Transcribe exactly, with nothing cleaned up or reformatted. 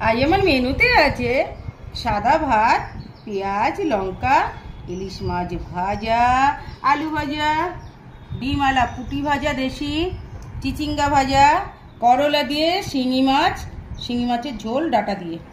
আজ আমার মেনুতে আছে সাদা ভাত, পেঁয়াজ লঙ্কা, ইলিশ মাছ ভাজা, আলু ভাজা, ডিম আলা পুটি ভাজা দেশি, চিচিঙ্গা ভাজা, করলা দিয়ে শিঙি মাছ, শিঙি মাছের ঝোল ডাঁটা দিয়ে।